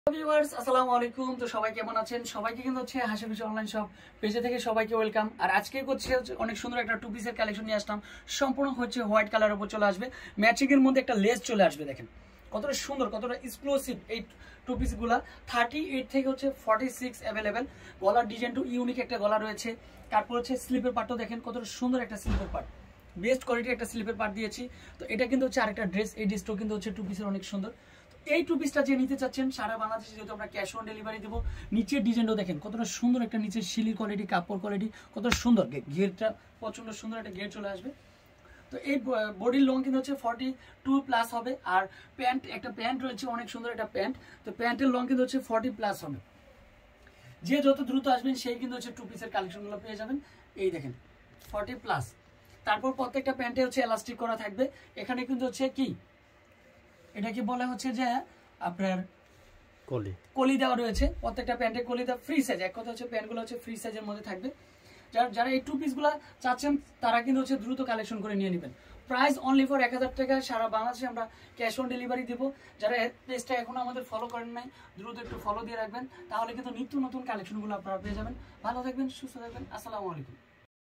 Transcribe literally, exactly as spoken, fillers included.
Viewers আসসালামু আলাইকুম। তো সবাই কেমন আছেন? সবাইকে কিন্তু হচ্ছে হাসিখুশি অনলাইন শপ পেজে থেকে সবাইকে ওয়েলকাম। আর আজকে হচ্ছে অনেক সুন্দর একটা টু পিসের কালেকশন নিয়ে আসলাম। সম্পূর্ণ হচ্ছে হোয়াইট কালারের উপর চলে আসবে, ম্যাচিং এর মধ্যে একটা লেস চলে আসবে। দেখেন কতটা সুন্দর, কতটা এক্সক্লুসিভ এই টু পিস গুলা। থার্টি এইট থেকে হচ্ছে ফর্টি সিক্স অ্যাভেলেবেল। গলার ডিজাইন টু ইউনিক একটা গলা রয়েছে। তারপর হচ্ছে স্লিপের পার্টও দেখেন কতটা সুন্দর একটা স্লিপের পার্ট, বেস্ট কোয়ালিটির একটা স্লিপের পার্ট দিয়েছি। তো এটা কিন্তু হচ্ছে আরেকটা ড্রেস, এই ড্রেসটাও কিন্তু হচ্ছে টু পিসের অনেক সুন্দর। এই টু পিসটা যে নিতে চাচ্ছেন সারা বাংলাদেশে যেহেতু আমরা ক্যাশ অন ডেলিভারি দেবো। নিচের ডিজাইনটাও দেখেন কতটা সুন্দর একটা নিচের শিলির কোয়ালিটি, কাপড় কোয়ালিটি কত সুন্দর, ঘেরটা প্রচন্ড সুন্দর একটা ঘের চলে আসবে। তো এই বডির লং কিন্তু হচ্ছে ফর্টি টু প্লাস হবে। আর প্যান্ট, একটা প্যান্ট রয়েছে অনেক সুন্দর একটা প্যান্ট। তো প্যান্টের লং কিন্তু হচ্ছে ফর্টি প্লাস হবে। যে যত দ্রুত আসবেন সেই কিন্তু হচ্ছে টু পিসের কালেকশনগুলো পেয়ে যাবেন। এই দেখেন ফর্টি প্লাস। তারপর প্রত্যেকটা প্যান্টে হচ্ছে এলাস্টিক করা থাকবে। এখানে কিন্তু হচ্ছে কি এটা কি বলে হচ্ছে যে আপনার কলি কলি দেওয়া রয়েছে। প্রত্যেকটা প্যান্টে কলি দেওয়া, ফ্রি সাইজ। এক কথা হচ্ছে প্যান্টগুলো হচ্ছে ফ্রি সাইজের মধ্যে থাকবে। যারা যারা এই টু পিসগুলো চাচ্ছেন তারা কিন্তু হচ্ছে দ্রুত কালেকশন করে নিয়ে নেবেন। প্রাইস অনলি ফর এক হাজার টাকা। সারা বাংলাদেশে আমরা ক্যাশ অন ডেলিভারি দেবো। যারা পেজটা এখনো আমাদের ফলো করেন নাই দ্রুত একটু ফলো দিয়ে রাখবেন, তাহলে কিন্তু নিত্য নতুন কালেকশনগুলো আপনারা পেয়ে যাবেন। ভালো থাকবেন, সুস্থ থাকবেন। আসসালামু আলাইকুম।